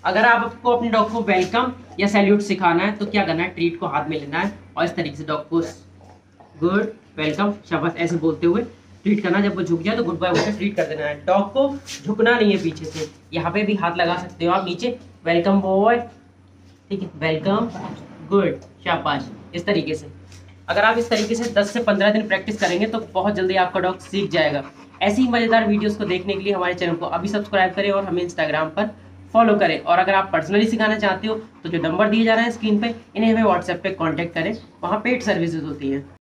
अगर आपको अपने डॉग को वेलकम या सैल्यूट सिखाना है तो क्या करना है, ट्रीट को हाथ में लेना है और इस तरीके से डॉग को गुड, वेलकम, शाबाश ऐसे बोलते हुए ट्रीट करना। जब वो झुक जाए तो गुड बाय बोलकर ट्रीट कर देना है। डॉग को झुकना नहीं है पीछे से, यहाँ पे भी हाथ लगा सकते हो आप नीचे, वेलकम बॉय, ठीक है, वेलकम, गुड, शाबाश, इस तरीके से। अगर आप इस तरीके से 10 से 15 दिन प्रैक्टिस करेंगे तो बहुत जल्दी आपका डॉग सीख जाएगा। ऐसी ही मजेदार वीडियोस को देखने के लिए हमारे चैनल को अभी सब्सक्राइब करें और हमें इंस्टाग्राम पर फॉलो करें। और अगर आप पर्सनली सिखाना चाहते हो तो जो नंबर दिए जा रहे हैं स्क्रीन पे, इन्हें हमें व्हाट्सएप पे कांटेक्ट करें, वहाँ पेड सर्विसेज होती हैं।